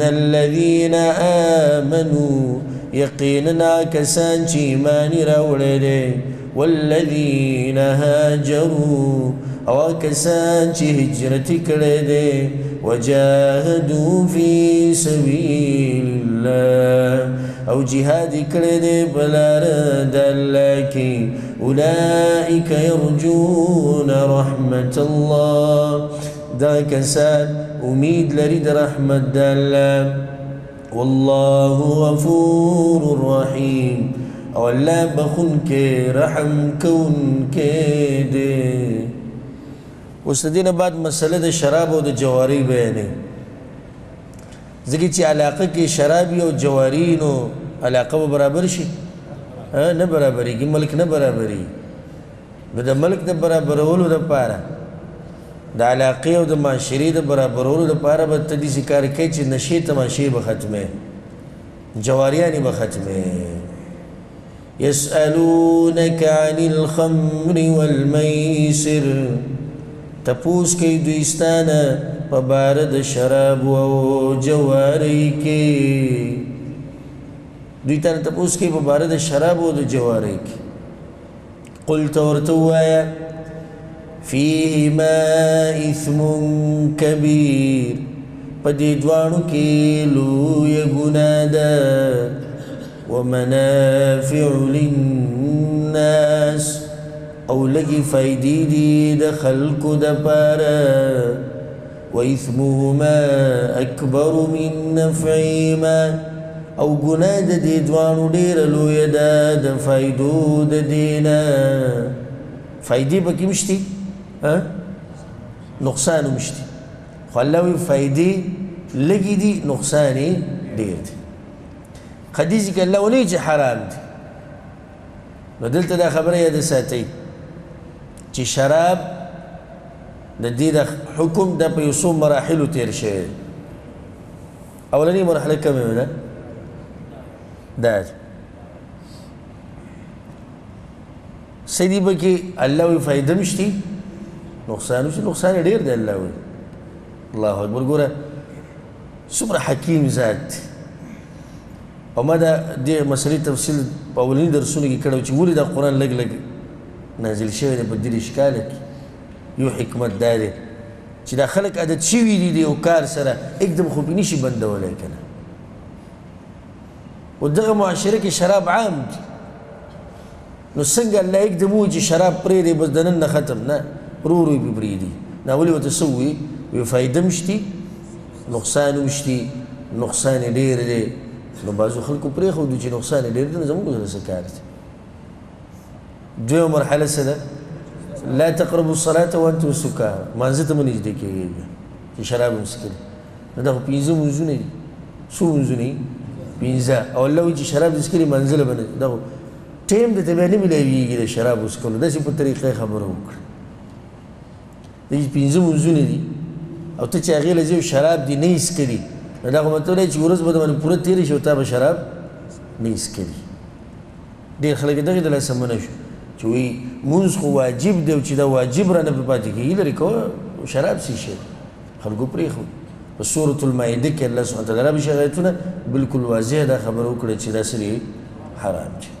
الذين آمنوا يقيننا كسان چیمانی راوڑے والذین هاجروا او کسان چی ہجرت کرے دے وجاہدوا فی سبیل اللہ او جہاد کرے دے بلار داللہ کی اولئک یرجون رحمت اللہ دا کسان امید لرید رحمت داللہ واللہ غفور رحیم او اللہ بخون کے رحم کون کے دے. اس دین بعد مسئلہ دا شراب و دا جواری بیانے زکی چی علاقہ کی شرابی و جواری نو علاقہ برابر شی نا برابری کی ملک نا برابری دا ملک دا برابرولو دا پارا دا علاقی و دا معاشری دا برابرولو دا پارا با تدیسی کار کئی چی نشی تماشی بختمے جواریانی بختمے. يسألونك عن الخمر والميسر تپوس کئی دوستانا پبارد شراب و جواری کی دوستانا تپوس کئی پبارد شراب و جواری کی قلت ورتوایا فیہما اثم کبیر پدیدوانو کی لوی گنادا ومنافع للناس او لگی فائدی دی دا خلق دا پارا وإثمهما أكبر من نفعهما او گناہ دا دیدوانو دیر لوی دا فائدو دا دینا فائدی بکی مشتی نقصانو مشتی خوالاوی فائدی لگی دی نقصانی دیر دی خدیجی که اللہ ولی چی حرام دی نو دلتا دا خبره یاد ساتی چی شراب دا دی دا حکم دا پا یوسو مراحلو تیر شد اولانی مرحله کمی دا دا سیدی با که اللہ وی فائده مشتی نقصانو شد نقصانی دیر دا اللہ وی اللہ اکبر گورا سمر حکیم ذات او ما دا دی مسئله تفصیل پا اولینی درسونه کی کڑو چی ولی دا قرآن لگ لگ نازل شوی دا بدل اشکاله کی یو حکمت داره چی دا خلق عدد شوی دی دی او کار سره اکدم خوبی نیشی بنده ولی کنه و دغه معاشره کی شراب عام دی نو سنگ اللہ اکدمو چی شراب پریده بس دنن نختم نا رو روی ببریدی نا ولی و تسوی وی فایده مشتی نقصانو مشتی نقصان دیر دی نو بازو خلقو پریخو دو چی نقصان دیر دی نزمون گذر سکارت دوی مرحله سده لا تقربوا الصلاة وانتم سكارى مانزه من نږدې کېږي چې شراب مسکري نو دا خو پنځه منځونه دي څو منځونه پنځه او الله وایي چې شراب مسکري منزله باندې دا خو ټیم د ته بیا نه میلاویږي د شراب وڅښلو داسې په طریقې خبره وکړه دې پنځه منځونه دي او ته چې هغې له ځای شراب دي نه یې نو دا خو مطلب دی چې ورځ به د باندې پوره تېره شي او تا به شراب نه یې څښلي ډېر خلک دغې د لاسه منع شو چې وایي مونځ خو واجب دی او چې دا واجب رانه پرې پاتې کېږي لرې کوه شراب څه شی خلکو پرېښود په سورة المائده کې الله سبحانه تعالی را بشي آیتونه بلکل واضح دا خبره وکړه چې دا سری حرام دي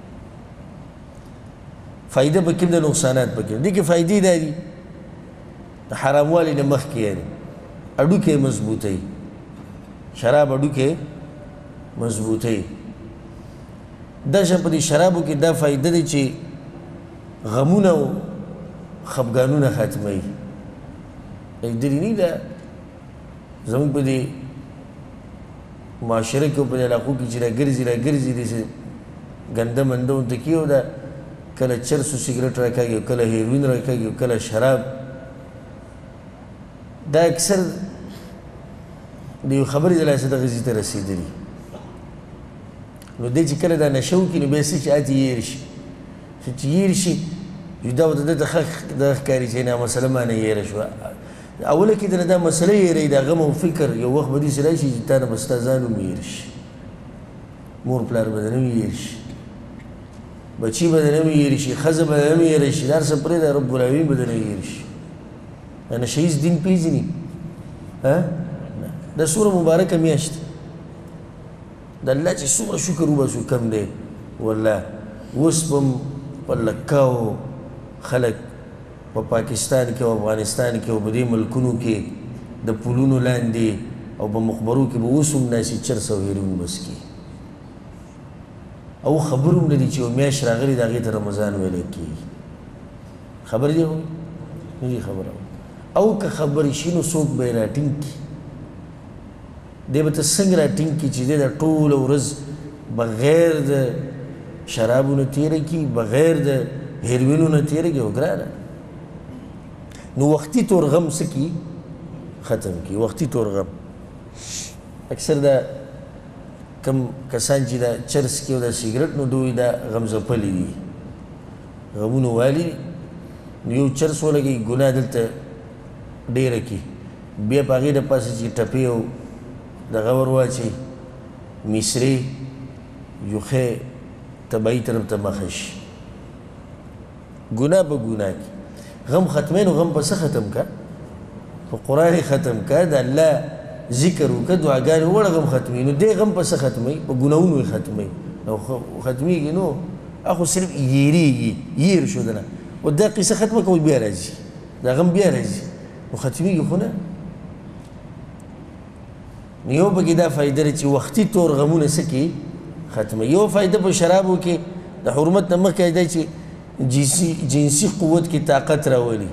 فایده پکې د نقصانات پکې دي کې فایدې دا دي د حراموالي نه مخکې یعنې هډوکې مضبوطوي شراب هډوکې مضبوطوي دا شان په دې شرابو کې دا فایده دی چې غمونه او خفګانونه ختموي درینی دا زمونږ په دې معاشره کې او په دې علاقو کې چې راګرځي داسې ګنده منده ورته کي او دا کله چرس او سګرټ راکاږي او کله هیروین راکاږي او کله شراب دا اکثر د یو خبرې د لاسه دغه ځای ته رسېدلي نو دی چې کله دا نشه وکړي نو بیا څه چې هلته یېر شي چې یېر شي دا ورته ده ته ښه دغه ښکاري چې نه مسله مانه یېره شوه اوله کې دنه دا مسله یېروي دا غم او فکر یو وخت به داسې راشي چې تا نه به ستا ځان هم یېر شي مور پلار به دنه هم یېر شي بچي به دنه هم یېر شي ښځه به دنه هم یېره شي دا هر څه پرېږده رب العالمین به دنه یېر شي دا نشه ییز دین پېژني دا څومره مبارکه میاشت د الله چې څومره شکر وباسو کم دی والله. اوس به هم په لکاو خلک په پاکستان کې او افغانستان کې او په دې ملکونو کې د پلونو لاندې او په مخبرو کې به اوس هم ناسي چرس او هیروین بس کې او خبر هم لري چې یو میاشت راغلې د هغې ته رمضان ویلی کېږي. خبر دی نه دی خبره او که خبرې شي نو څوک به یې راټینګ کړي دی به ته څنګه راټینګ کړي چې دی دا ټوله ورځ بغیر د شرابو نه تېره کړي بغیر د هیروینو نه تېره کړي او ګرانه نو وختي طور غم څه کړي ختم کړي وختي طور غم. اکثر دا کم کسان چې دا چرس کې او دا سیګرټ نو دوی دا غم ځپلي دي غمونه والي نو یو چرس ولګي ګناه دلته ډېره کړي بیا په هغې دپاسه چې ټپې او دغه ور واچوي میسرې یوښې تبعي طرف ته مخه شي ګناه په ګناه کې غم ختمې نو غم په څه ختم که په قرآن یې ختم که د الله ذکر وکړه دعاګانې ووړه غم ختموي نو دی غم په څه ختموي په ګناهونو یې ختموي او ختمېږي نو اخو صرف یېرېږي یېر شو دله و دا قصه ختمه کوي بیا راځي دا غم بیا راځي نو ختمېږي خو نه نو یو پکې دا فایده ده چې وختي طور غمونه څه کړي ختمه. یو فایده په شرابو کې د حرمت نه مخکې دی چې جنسي قوت کې طاقت راولي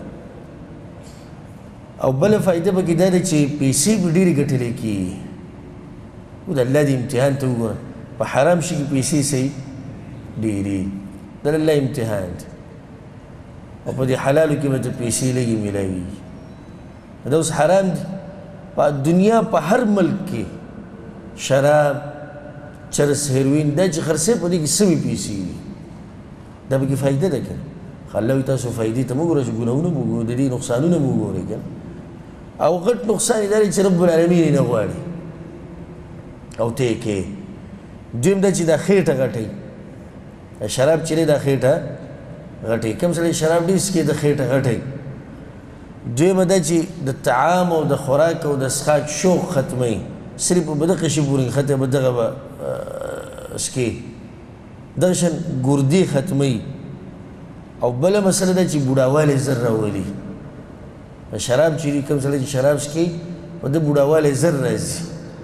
او بله فایده پکې دا ده چې پیسې به ډېرې ګټلې کېږي او د الله د امتحان ته وګوره په حرام شي کې پیسې صحیح ډېرې د الله امتحان دی او په دې حلالو کې به ته پیسې لږې میلاوېږي دا اوس حرام دي په دنیا په هر ملک کې شراب چرس هیروین دا چې خرڅوي په دې کې سمې پیسې دي دا پکې فایده ده که نه الله وایي تاسو فایدې ته مه ګوره چې ګناهونه مو ګورئ د دې نقصانونه مو ګورئ که نه او غټ نقصان یې دا دی چې رب العالمین یې نه غواړي او ته یې کوې. دویم دا چې دا خېټه غټوي شراب چې دی دا خېټه غټوي کوم سړی شراب ډېر څښي د خېټه غټوي. دویمه دا چې د طعام او د خوراک او د څښاک شوق ختموي صرف په دغه شي پورې ختمه به دغه به څښي دغه شان ګردې ختموي. او بله مسله ده چې بوډاوالی زر راولي شراب چې دي کوم سړی چې شراب څښي په ده بوډاوالی زر راځي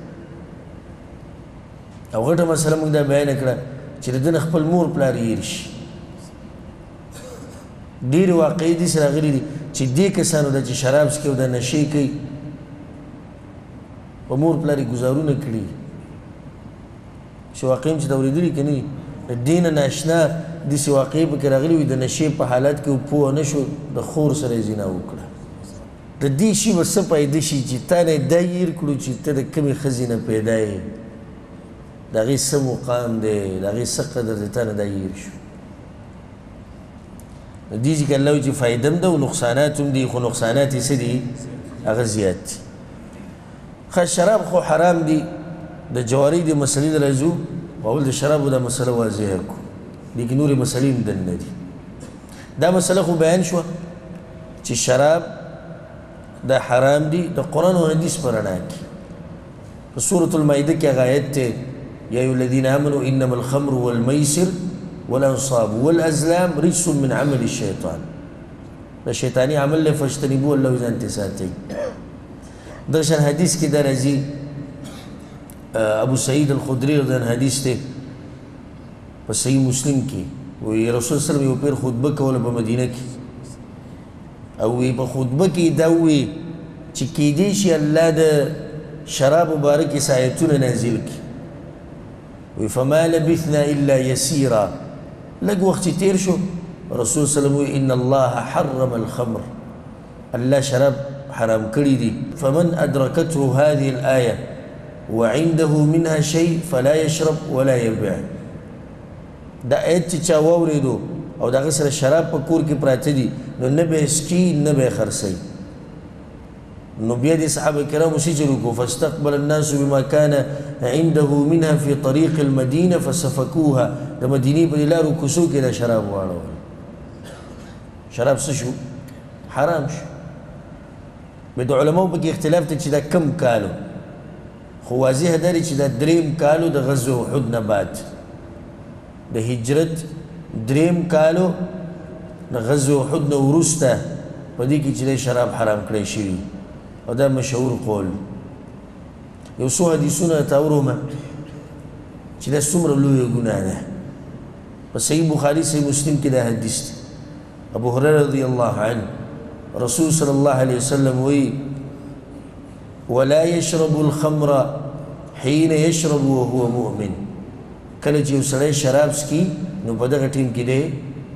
او غټه مسله موږ دا بیانه کړه چې د ده نه خپل مور پلار هېر شي. ډېرې واقعې داسې راغلي دي چې دې کسانو ده چې شراب څښي او دا نشې کوي په مور پلار یې ګزارونه کړي چې واقع هم چې دا اورېدلي که نه دي د دې نه ناشنا داسې واقعې پکې راغلي وي د نشې په حالت کې پوه نه شو د خور سره یې زنا وکړه د دې شي به څه پیدا شي چې تا نه دا هېر کړو چې ته د کومې ښځې نه پیدا یې د هغې څه مقام دی د هغې څه قدر دی تا نه دا هېر شو نو دې چې که الله وایي چې فایده هم ده او نقصانات هم دي خو نقصانات یې څه دي هغه زیات دي. ښه شراب خو حرام دي د جواري د مسلې نه راځو اول د شرابو دا مسله واضحه کړو لیکن نورې مسلې هم دننه دي. دا مسله خو بیان شوه چې شراب دا حرام دي د قرآن او حدیث په رڼا کې په سورة المائده کې هغه آیت دی یا ایها الذین آمنوا انما الخمر والمیسر والانصاب والازلام رجس من عمل الشیطان دا شیطانی عمل له فاجتنبوه الله ځان ته ساتئ. دغه شان حدیث کې دا راځي ابو سعید الخدری رضی الله حدیث دی په صحیح مسلم کې وی رسول صلی الله علیه وسلم یو پیر خطبه کوله په مدینه کې او وی په خطبه کې دا وی چې کېدای شي الله د شراب مبارک آیتونه نازل کړي وی فما لبثنا الا یسیرا لږ وخت چې تېر شو رسول صلی الله علیه وسلم وی ان الله حرم الخمر الله شراب حرام کړي دي فمن ادرکته هذه الآیه وعنده منها شيء فلا يشرب ولا يبيع. دا آیت چې چا واورېدو او د هغه سره شراب په کور کې پراته دي نو نه به یې څښي نه به یې خرڅوي. نو بیا دې صحابه کرامو څه چلو کو فاستقبل الناس بما كان عنده منها في طريق المدینه فسفکوها د مدینې په لارو کوڅو کې دا شراب واړول. شراب څه شو؟ حرام شو. د علماو پکې اختلاف دی چې دا کم کالو خو واضح دا دی چې دا دریم کالو د غزوه احد نه بعد د هجرت دریم کالو د غزوه احد نه وروسته په دې کې چې دی شراب حرام کړی شوي او دا مشهور قول یو څو حدیثونه تا ورومه چې دا څومره لویه ګناه ده په صحیح بخاري صحیح مسلم کې دا حدیث دی ابو هريره رضی الله عنه رسول صلی الله علیه وسلم وی ولا يشرب الخمر حين يشرب وهو مؤمن کله چې یو سړی شراب څکي نو په دغه ټیم کې دی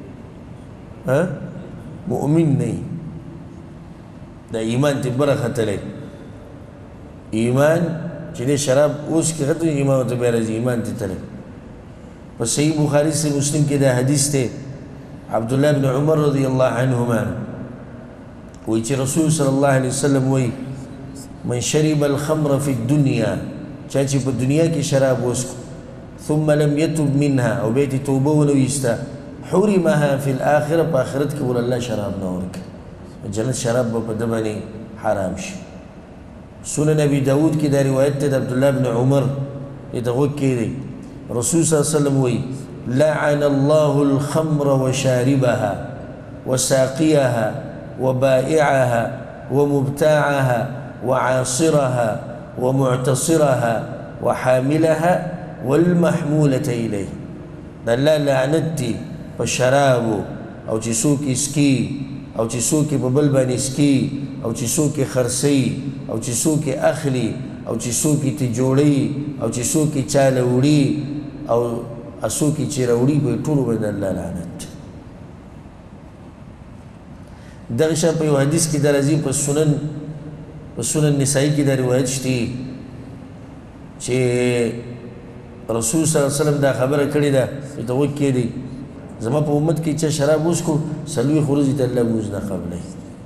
مؤمن نه دا ایمان ته برختلی ایمان چې دی شراب اوس کې ختم ایمان ته بیا راځي ایمان ته تللی په صحیح بخاري صحیح مسلم کې دا حدیث دی عبدالله بن عمر رضی الله عنهما وی چې رسول صلی الله علیه وسلم وی من شرب الخمر في الدنيا چا چې په دنیا کې شراب وسکو ثم لم يتب منها او بیت توبه ونه ویستا حرمها في الاخره په آخرت کې ول الله شراب نه ورکړي جنت شراب به په ده باندې حرام شي سنن ابي داود کې دا روایت ده د عبدالله بن عمر دغه کې دی رسول صلی الله علیه وسلم وی لعن الله الخمر وشاربها وساقيها وبائعها ومبتاعها وعاصرها ومعتصرها وحاملها والمحمولة إليه دا الله لعنتي پشرابو او چې څوک اسکي او چې څوک په بل باندې اسکي او چې څوک خرڅي او چې څوک اخلي او چې څوک ته جوړي او چې څوک چاله وړي او څوک چې راوړي په ټولو باندې الله لعنت دغه شان په یو حدیث کې درځي په سنن نسائی کې دا روایت شته چې رسول صلی الله علیه وسلم دا خبره کړې ده چې ته وکړې دي زما په امت کې چې شراب وسکو سلوي خورزي ته الله موز نه قبلې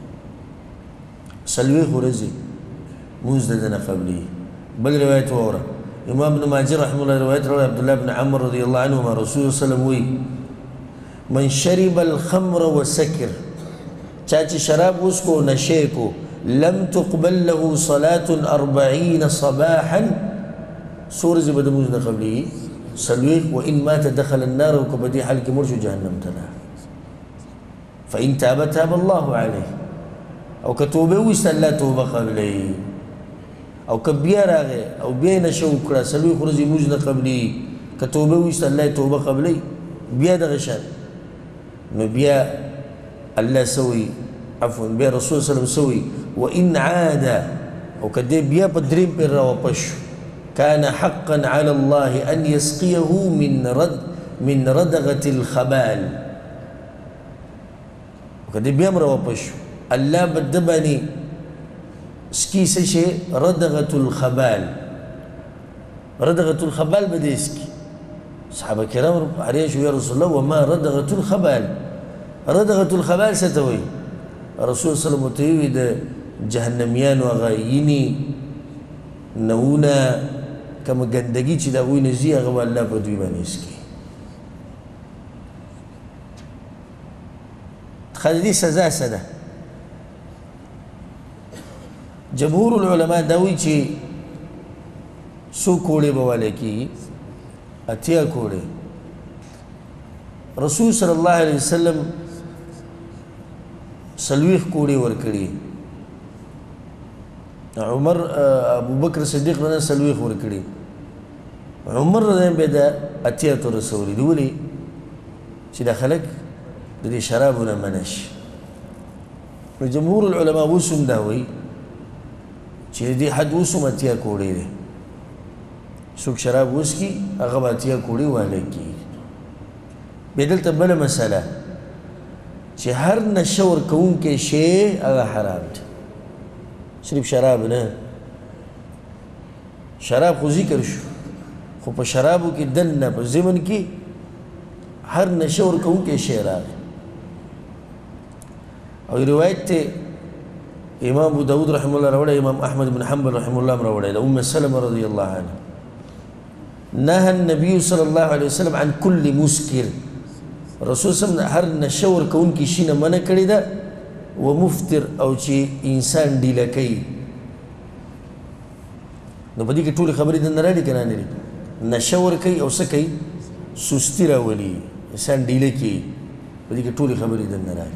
سلوي خورزي موز نه قبلې بل روایت وره امام ابن ماجه رحمه الله روایت رواه عبد الله بن عمر رضي الله عنهما رسول الله صلی الله علیه وسلم وی من شرب الخمر وسكر چا چې شراب وسکو نشه کو لم تقبل له صلاة 40 صباحا سورز بدموز قبله سلويك وإن مات دخل النار وكبدي حالك مرشو جهنم تلا فإن تاب تاب الله عليه أو كتوبه ويستلا توبة قبله أو كبيا راغي أو بينا شوكرا سلوي خرزي موزنا قبله كتوبه ويستلا توبة قبله بيا دغشان نبيا الله سوي عفوا بيا رسول صلى الله عليه وسلم سوي وإن عاد أو كدي بيا بدرين بيرا وبشو كان حقا على الله أن يسقيه من ردغة الخبال وكذا بيامر وبشو الله بدبني سكي سشي ردغة الخبال ردغة الخبال بدي سكي صحابة كرام عليه يا رسول الله وما ردغة الخبال ردغة الخبال ستوي رسول صلى الله عليه وسلم جهنميان وغاييني نونا كما گندگی چې دا غوی نزي هغه الله په دوی باندې اسکی خالدی سزا سده جمهور العلماء دا وی چې سو کوړې بواله کی اتیا کوړې رسول صلی الله علیه وسلم سلويخ کوړې ورکړي عمر ابو بکر صدیق نه سلويخ ورکړي عمر رضی الله عنه اتیا تو رسول دی ولي چې د خلک د دې شرابونه منش جمهور العلماء وسم دا وی چې دې حد وسم اتیا کوړي دي څوک شراب وسکي هغه اتیا کوړي والے کی بدلته بل مسله چې هر نشور کون کې شی هغه حرام دی صرف شراب نه شراب خو ذکر شو خو په شرابو کې دنه په زمن کې هر نشور کون کې شی راغی او روایت ته امام ابو داود رحمه الله راوړی امام احمد بن حنبل رحمه الله راوړی ام سلمہ رضی الله عنها نهى النبي صلى الله عليه وسلم عن كل مسكر رسول صلی الله هر نشور کون کې شي نه منع کړی ده ومفتر او چې انسان ډیله کوي نو په دې کې ټولې خبرې دننه راځي که نه راځي نشه ورکوي او څه کوي سستي راولي انسان ډیله کوي په دې کې ټولې خبرې دننه راځي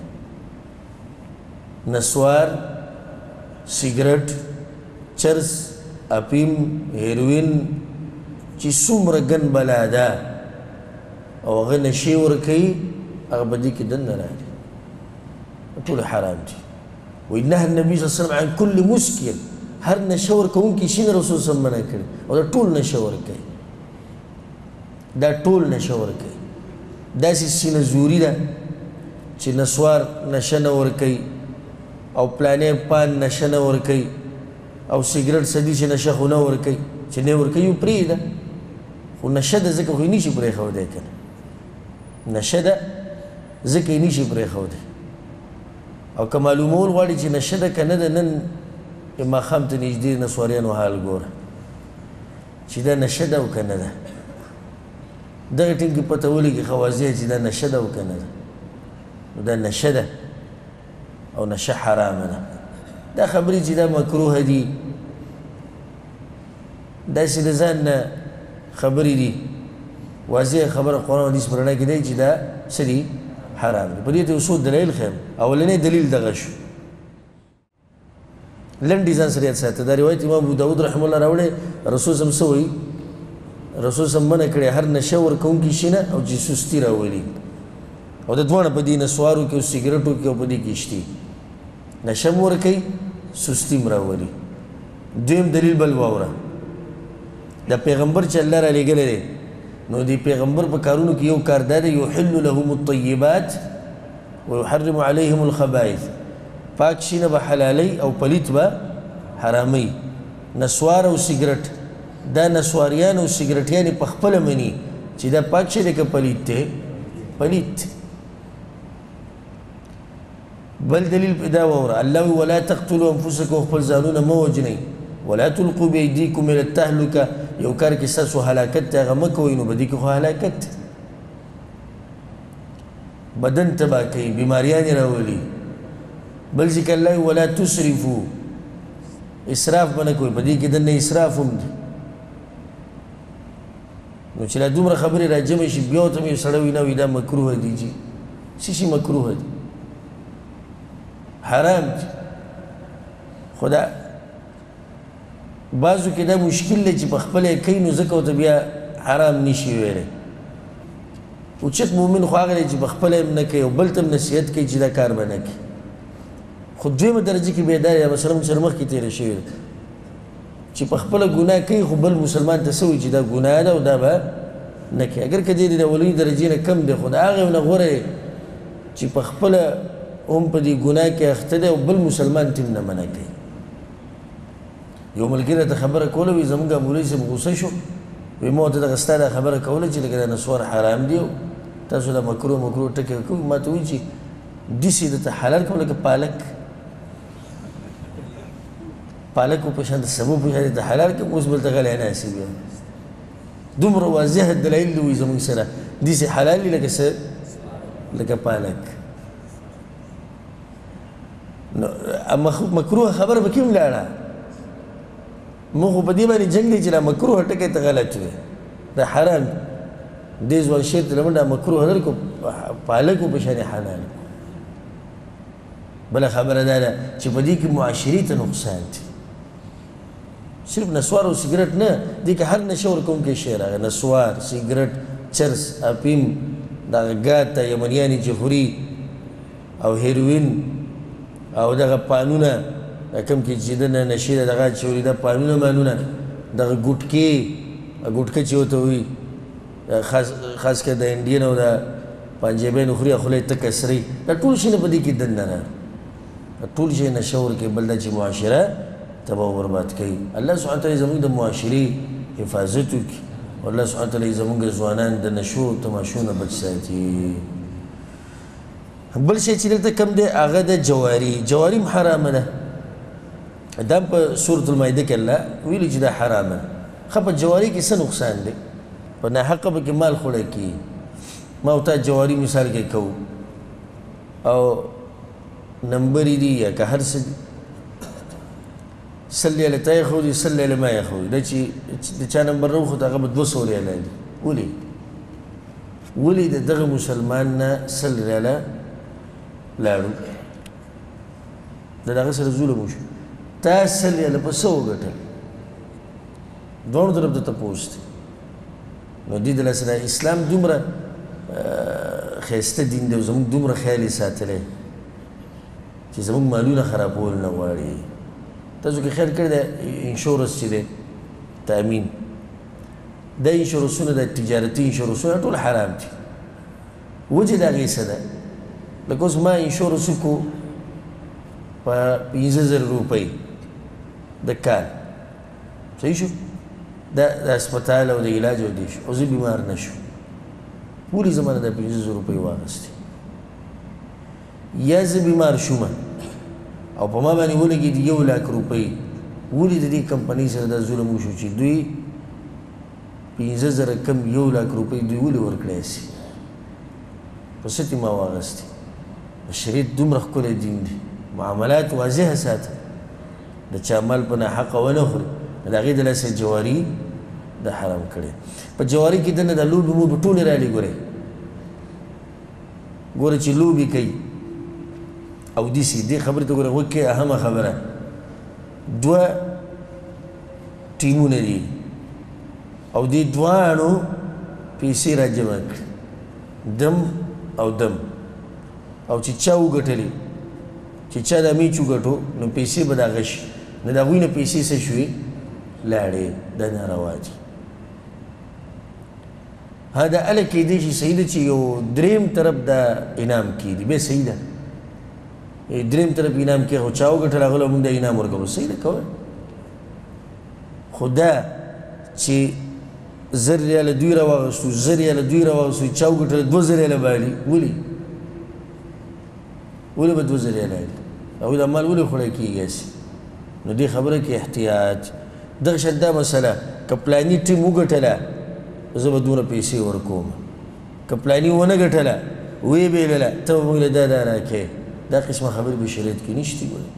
نسوار سیګرټ چرس اپیم هیروین چې څومره ګن بلا ده او هغه نشې ورکوي هغه په دې کې دننه راځي ټول حرام دي وایي نهى النبي صلی الله علیه وسلم عن كل مسکر هر نشه ورکوونکي شي نه رسول صلی الله علیه وسلم منع کړي او دا ټول نشه ورکوي دا ټول نشه ورکوي داسې سینه زوري ده چې نسوار نشه نه ورکوي او پلانې پان نشه نه ورکوي او سیګرټ سدي چې نشه خو نه ورکوي چې نه ورکوي پرېږده خو نشه ده ځکه خو یې نشي پرېښودی که نه نشه ده ځکه یې نشي پرېښودی او که معلومول غواړي چې نشه ده که نه ده نن ماښام ته نږدې نسواریانو حال ګوره چې دا نشه ده او که نه ده دغه ټیم کې پته ولګي ښه واضح چې دا نشه ده او که نه ده نو دا نشه ده او نشه حرامه ده دا خبرې چې دا مکروه دي داسې د ځان نه خبرې دي واضح خبره قرآن حدیث په رڼا کې دی چې دا څه دي حرام دي په دې ته یو څو دلایل ښیم اولنی دلیل دغه شو لنډ ځان سره یاد ساته دا روایت امام ابو داود رحمه الله راوړی رسول صم څه وایي رسول صم منع کړی هر نشه ورکوونکي شي نه او چې سستي راولي او د دواړه په دې نسوارو کې او سیګرټو کې او په دې کې شتي نشه هم ورکوي سستي هم راولي دویم دلیل بل واوره د پیغمبر چې الله را لېږلی دی نو د پیغمبر په کارونو کې یو کار دا دی یحل لهم الطیبات ويحرم عليهم الخبائث پاک شي نه به حلالۍ او پلیت به حرامۍ نسوار او سیګرټ دا نسواریان او سیګرټیان په خپله مني چې دا پاک شی دی که پلیت دی پلیت بل دلیل دا واوره الله ولا تقتلوا انفسکم خپل ځانونه مه وژنئ ولا تلقوا بأيديكم إلى التهلكة یو کار کې ستاسو هلاکت دی هغه مه کوئ نو په دې کې خو هلاکت بدن تباه کوي بیماریانې راولي بل ذکر الله ولا تسرفوا اسراف به نه کوئ په دې کې دننه اسراف هم دی نو چې لا دومره خبرې را جمع شي بیا ورته یو سړی وي نه وي دا مکروه دي جي څه شي مکروه دي حرام دي خو دا بعضو کې دا مشکل دی چې په خپله یې کوي نو ځکه ورته بیا حرام نشي ویلی اوچت مؤمن خو هغه دی چې په خپله هم نه کوي او بل ته هم نصیحت کوي چې دا کار به نه کوي خو دویمه درجه کې بیا دا دی مثلا موږ سره مخکې تېره شوې ده چې په خپله ګناه کوي خو بل مسلمان ته څه وایي چې دا ګناه ده او دا به نه کوي اگر که دی د اولني درجې نه کم دی خو د هغې نه غوره دی چې په خپله هم په دې ګناه کې اخته دی او بل مسلمان ته هم نه منع کوي یو ملګری ته خبره کوله وي زموږ مولوي صاحب غوسه شو وایي ما ورته دغه ستا دا خبره کوله چې لکه دا نسوار حرام دی او تاسو دا مکروه ټکي کوئ ما ته وایي چې داسې درته حلال کوم لکه پالک پالک په شان د سبو په شان د حلال کوم اوس بل ته غلی ناست بیا دومره واضح دلایل دي وایي زموږ سره داسې حلال دي لکه څه لکه پالک نو مکروه خبره به کوم لاړه موږ خو په دې باندې جنګ دی چې دا مکروه ټکی ته غلط وي دا حرام دې ځوان شعر ته لمن دا مکروه در کو پالک په شان حلال بله خبره دا ده چې په دې کې معاشري ته نقصان دی صرف نسوار او سیګرټ نه دې کې هر نشه ورکوونکی شی راغی نسوار سیګرټ چرس اپیم دغه ګاته یمنیانې چې خوري او هیروین او دغه پانونه کم کې چې دنه نشي ده دغه چوري ده پانونه مانونه دغه ګوټکه چې ورته وایي خاص کر د انډین او د پنجابیانو خوري خوله یې تکه سرۍ دا ټول شیونه په دې کې دننه نه ټول شی نشه ورکوي بل دا چې معاشره تباه و برباد کوي الله سبحانه تعالی زموږ د معاشرې حفاظت وکړي او الله سبحانه تعالی زموږ ځوانان د نشو تماشو نه بچ ساتي بل شی چې دلته کم دی هغه د جواري هم حرامه ده دا په سورة المائده کې الله ویلي چې دا حرامه ښه په جواري کې څه نقصان دی په ناحقه پکې مال خوړه کېږي ما ورته جواري مثال کې کوو او نمبرې دي یا که هر څه سل ریاله تا یې سل ریاله ما یې دا چې د چا نمبر راوخوت هغه به 200 ریاله دي ولې د دغه مسلمان نه سل ریاله لاړو د دغه سره ظلم وشو تا سل ریاله په څه وګټل دواړو طرف ته تپوس دی نو دې د لاسه د اسلام دومره ښایسته دین دی او زموږ دومره خیال یې ساتلی چې زموږ مالونه خرابول نه غواړي تاسو کې خیال کړی دی انشورنس چې دی تامین دا انشورنسونه د تجارتي انشورنسونه ټول حرام دي وجه د هغې څه ده لکه اوس ما انشورنس وکړو په 15,000 روپۍ د کال صحیح شو د هسپتال او د علاج او دې شو او زه بیمار نه شو ولې زما نه د 15,000 روپۍ واخیستې یا زه بیمار شوم او په ما باندې ولګېدي 1,00,000 روپۍ ولې د دې کمپنۍ سره دا ظلم وشو چې دوی 15,000 کم 1,00,000 روپۍ دوی ولې ورکړی سي په څه ما واخیستې شریعت دومره ښکلی دین دی معاملات واضحه ساته د چا مال په ناحقه ونه خوري د هغې د لاسه جواري د حرام کړی په جواري کې دنه د لوبې موبې ټولې رالې ګورئ چې لوبې کوي او داسې دې خبرې ته ګوره غوږ کې اهمه خبره 2 ټیمونه دي او دې دواړو پیسې راجمع کړي دم او دم او چې چا وګټلې چې چا د میچ وګټو نو پیسې به د هغه شي نو د هغوی نه پیسې څه شوې لاړې دا ناروا دي دا هله کېدی شي صحیح ده چې یو دریم طرف د انعام کېږي بیا صحیح ده دریم طرف انعام کې خو چا وګټل هغه له موږ د انعام ورکوو صحیح ده کوه خو دا چې 1,000 ریاله دوی راواغستو 1,000 ریاله دوی راواغستو چا وګټل 2,000 ریاله بالي ولې به 2,000 ریاله هغوی د مال ولې خوړی کېږي هسې نو دې خبره کې احتیاط دغه شان دا مسله که پلاني ټیم وګټله زه به دومره پیسې ورکوم که پلاني ونه ګټله ویې بېلله ته به موږ له دا راکې دا قسمه خبرې به شریعت کې نشته ګورې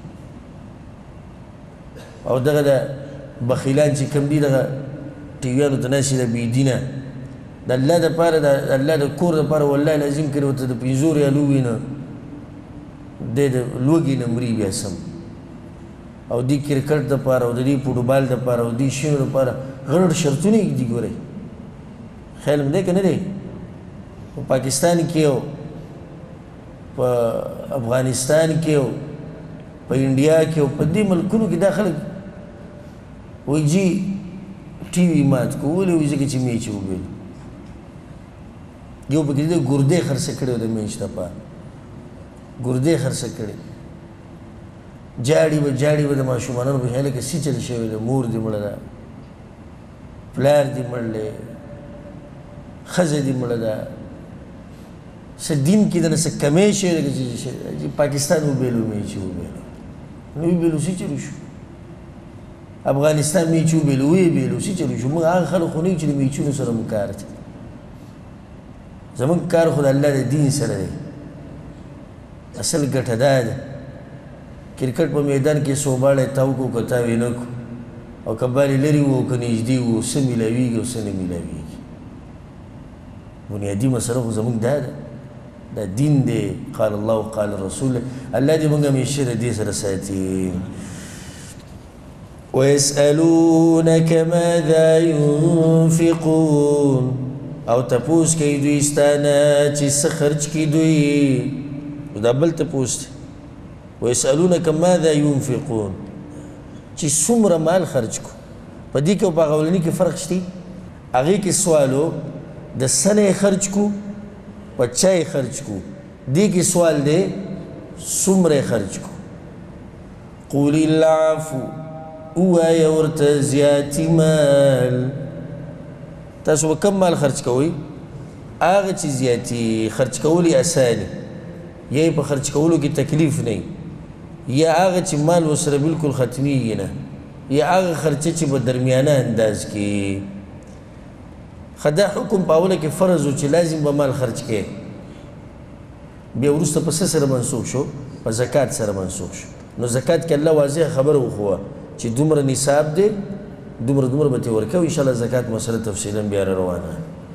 او دغه د بخیلان چې کوم دي دغه ټیویانو ته ناستې د بېدینه د الله دپاره د الله د کور دپاره والله لازم کړي ورته د 5 ریالو ووینه دی د لوږې نه مري بیا سم او دی کرکټ دپاره او د دې فوټبال دپاره او دې شیانو دپاره غټ شرطونه ایږدي ګورئ خیال مې دی که نه دی په پاکستان کې او په افغانستان کې او په انډیا کې او په دې ملکونو کې دا خلک وایي جي ټي وي مات کړو ولې وایي ځکه چې میچ وبیلو یو پکې د ګردې خرڅه کړې وه د میچ دپاره ګردې خرڅه کړې جاړي به د ماشومانو په خیال کې څه چل شوی دی مور دې مړه ده پلار دې مړ دی ښځه دې مړه ده څه دین کې دنه څه کمی شوی دی چې پاکستان وبیلو میچ وبیلو نو وبیلو څه چلو شو افغانستان میچ وبیلو وبیلو څه چلو شو موږ هغه خلک خو نه یو چې د میچونو سره مو کار دی زموږ کار خو د الله د دین سره دی اصل ګټه دا ده کرکټ په میدان کې سوباړی تاو کو که تاو یې نه کړو او که بالې لرې وو که نږدې وو څه میلاویږي او څه نه میلاویږي بنیادي مسله خو زموږ دا ده دا دین دی قال الله قال رسول الله دې موږ همیشه د دې سره ساتي ويسألونك ماذا ينفقون او تپوس کوي دوی ستانه چې څه خرج کړي دوی دا بل تپوس دی ويسألونك ماذا ينفقون چې څومره مال خرج کو په دې کې او په هغه اولني کې فرق شته هغې کې سوال و د څه نه یې خرج کو په چا یې خرج کو دې کې سوال دی څومره یې خرج کو قول العفو ووایه ورته زیاتي مال تاسو به کم مال خرج کوئ هغه چې زیاتي خرج کول یې اساني یا یې په خرج کولو کې تکلیف نه یا هغه چې مال ورسره بلکل ختمیږي نه یا هغه خرچه چې په درمیانه انداز کې خدا حکم په اوله کې فرض و چې لازم به مال خرج کې بیا وروسته په څه سره منسوخ شو په زکات سره منسوخ شو نو زکات کې الله واضح خبره وښوه چې دومره نصاب دی دومره به ترې ورکوي انشاءالله زکات مسله تفصیلا بیا روانه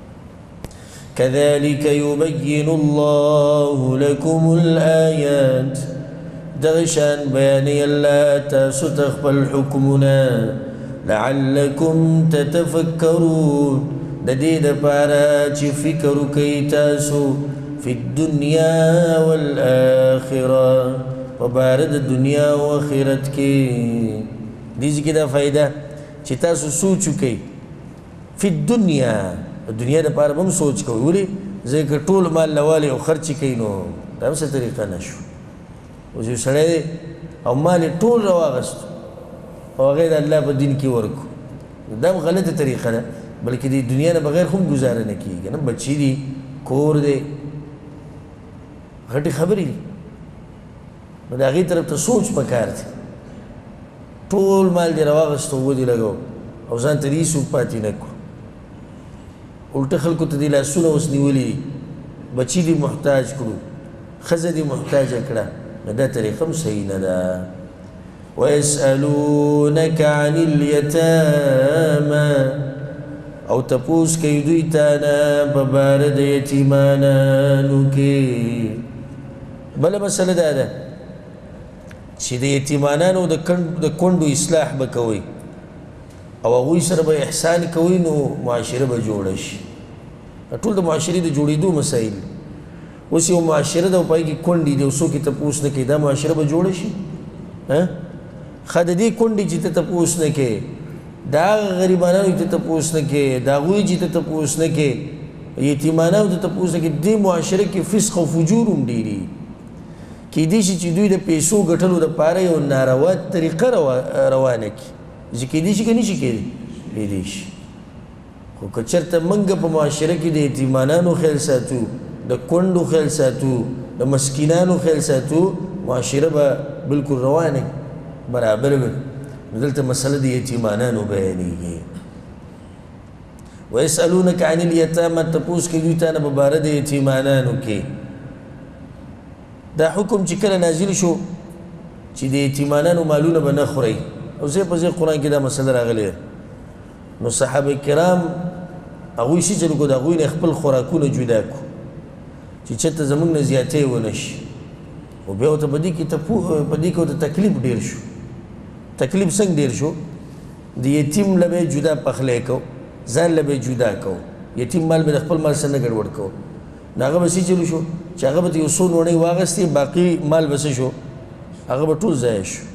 كذلك يبين الله لكم الآيات دغشان بياني الله تاسو تخبل حكمنا لعلكم تتفكرون دديد پارا چی فکر کئی تاسو في الدنيا والآخرة وبارد الدنيا وآخرت کی دیزی کی دا فائدہ چی تاسو سوچو کئی في الدنيا دا پارا بم سوچ کوئی ولی زیکر طول مال لوالی او خرچی کئی نو دا ہم سے طریقہ نشو وزیو سڑے دے او مالی طول رواغستو او غیر اللہ پا دین کی ورکو دا ہم غلط طریقہ نا بلکہ دی دنیا نا بغیر خون گزارا نکی گا نا بچی دی کور دے غٹی خبری دی دا غیر طرف تا سوچ پکار تھی طول مال دی رواغستو وہ دی لگو او زان تا دی سوک پاتی نکو الٹا خلکو تا دی لاسونا وسنی ولی بچی دی محتاج کرو خز دی محتاج اکڑا دا طریقم صحیح ندا وَيَسْأَلُونَكَ عَنِ الْيَتَامَى او تپوس کئی دوی تانا ببارد یتیمانانو کی بلا مسئلہ دا چی دا یتیمانانو دا کندو اصلاح بکوی او اغوی سر با احسان کوي نو معاشره به جوړه شي ټول د معاشرې د جوړېدو مسایل اوس یو معاشره ده او پای کې کونډې دي او څوک یې تپوس نه کوي دا معاشره به جوړه شي ښه د دې کونډې چې ته تپوس نه کوې دا غریبانانو ته تپوس نه کوې د هغوی چې ته تپوس نه کوې یتیمانانو ته تپوس نه کوې دې معاشره کې فسق او فجور هم ډېري کیدای شي چې دوی د پیسو ګټلو دپاره یو ناروا طریقه روانه کړي چې کېدای شي که نه شي کېدای شي خو که چېرته موږ په معاشره کې د یتیمانانو خیال ساتو د کونډو خیال ساتو د مسکینانو خیال ساتو معاشره به بلکل روانه برابر به نو دلته مسله د یتیمانانو بیانېږي ویسألونک عن الیتامه تپوس کوي دوی تا نه په باره د یتیمانانو کې دا حکم چې کله نازل شو چې د یتیمانانو مالونه به نه خورئ او ځای په ځای قرآن کې دا مسله راغلی نو صحابه کرام هغوی څه چل کړو د هغوی نه خپل خوراکونه جدا کړو چې چېرته زموږ نه زیاتی ونه شي او بیا ورته په دې کې ورته تکلیف ډېر شو تکلیف څنګه ډېر شو د یتیم له به یې جدا پخلی کو ځان له به یې جدا کو یتیم مال به د خپل مال سره نه ګډوډ کو نو هغه به څه چلو شو چې هغه به یو څو نوڼۍ واغستې باقي مال به څه شو هغه به ټول ضایع شو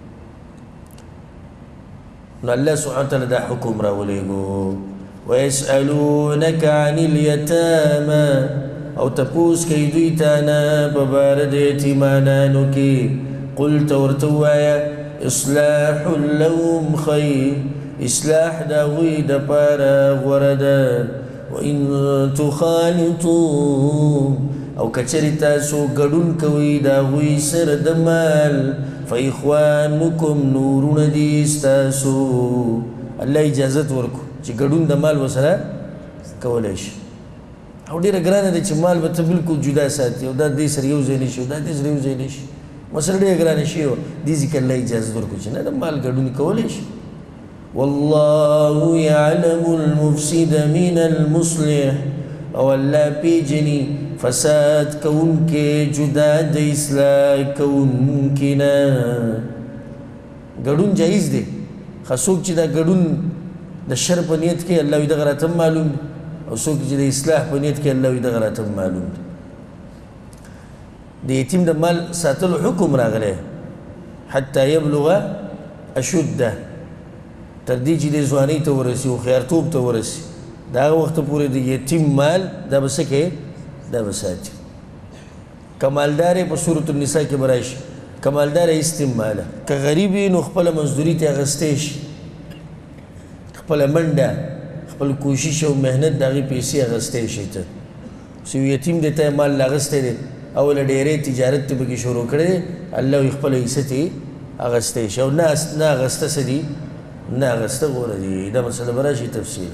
نو الله سبحانه وتعالی دا حکم راولېږو ویسألونک عن الیتامه او تپوس کوي دوی تا نه په باره د یتیمانانو کې قل ته ورته ووایه اصلاح لهم خیر اصلاح د هغوی دپاره غوره ده وان تخالطوا او که چېرې تاسو ګډون کوئ د هغوی سره د مال فإخوانکم نورونه دي ستاسو الله اجازت ورکو چې ګډون د مال ورسره کولی شي او ډېره ګرانه ده چې مال به ته بلکل جدا ساتي او دا دې سره یو ځای نه شي او دا دې سره یو ځای نه شي مسله ډېره ګرانه شي او دې ځکه الله اجازت ورکو چې نه د مال ګډون کولی شي والله يعلم المفسد من المصلح او الله پیژني فساد کون کے جدا د اصلاح کون کی نا ګډون جایز دی خاصوک چې دا ګډون د شر په نیت کې الله وی دغه راته معلوم او څوک چې د اصلاح په نیت کې الله وی دغه راته معلوم د یتیم د مال ساتلو حکم راغلی حتی یبلغ اشده تر دې چې د ځوانۍ ته ورسي او خیارتوب ته ورسي د هغه وخته پورې د یتیم مال دا به څه کوي دا به ساتي کمالدار په سورة النساء کې به راشي کمالدار استعماله که غریب وي نو خپله مزدوري ته اخیستی شي خپله منډه خپل کوشش او محنت د هغې پیسې اخیستی شي ته اوس یو یتیم دی ته یې مال اخیستی دی اوله ډېری تجارت ته پکې شروع کړی دی الله وایي خپله حصه ته یې اخیستی شي او نه اخیسته څه دي نه اخیسته غوره دي دا مسله به راشي تفصیل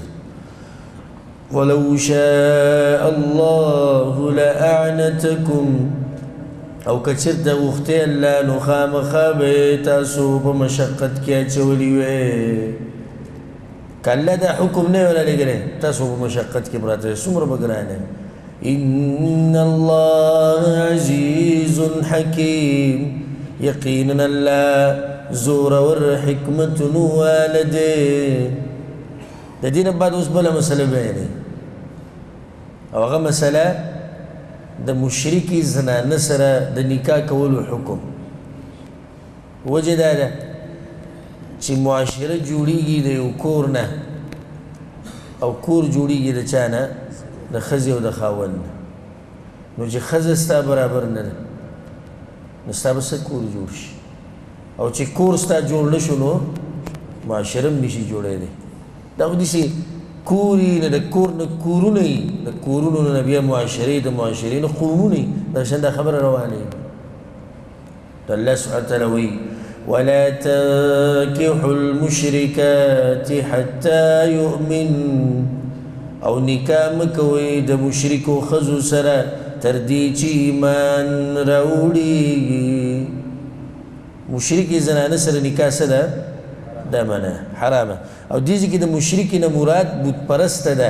ولو شاء الله لأعنتكم او که چېرته غوښتې الله نو خامخا به یې تاسو په مشقت کې اچولي وې که الله دا حکم نه وی رالیږلی تاسو په مشقت کې پراته څومره به ګران ان الله عزیز حکیم یقینا الله زورور حکمتونو واله دی د دې نه بعد اوس بله مسله بیانوي او هغه مسله د مشرکې زنانه سره د نکاح کولو حکم وجه دا ده چې معاشره جوړیږي د یو کور نه او کور جوړیږي د چا نه د ښځې او د خاوند نو چې ښځه ستا برابر نه ده نو ستا به څه کور جوړ شي او چې کور ستا جوړ نه شو نو معاشره هم نشي جوړېدی دا خو داسې کور یي نه د کور نه کورونه یي د کورونو نه بیا معاشرې د معاشرې نه قومونه یي دا شان دا خبره روانه یي نو الله سبحانه وتعالی وایي ولا تنكحوا المشركات حتى يؤمن او نکاح مکوئ د مشرکو ښځو سره تر دې چې ایمان راوړي مشرکې زنانه سره نکاح څه ده دا منع حرامه او دې ځای کې د مشرکې نه مراد بتپرسته ده